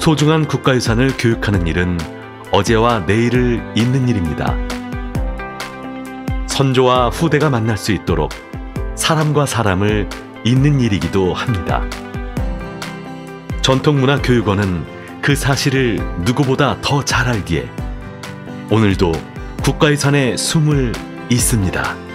소중한 국가유산을 교육하는 일은 어제와 내일을 잇는 일입니다. 선조와 후대가 만날 수 있도록 사람과 사람을 잇는 일이기도 합니다. 전통문화교육원은 그 사실을 누구보다 더 잘 알기에 오늘도 국가유산의 숨을 잇습니다.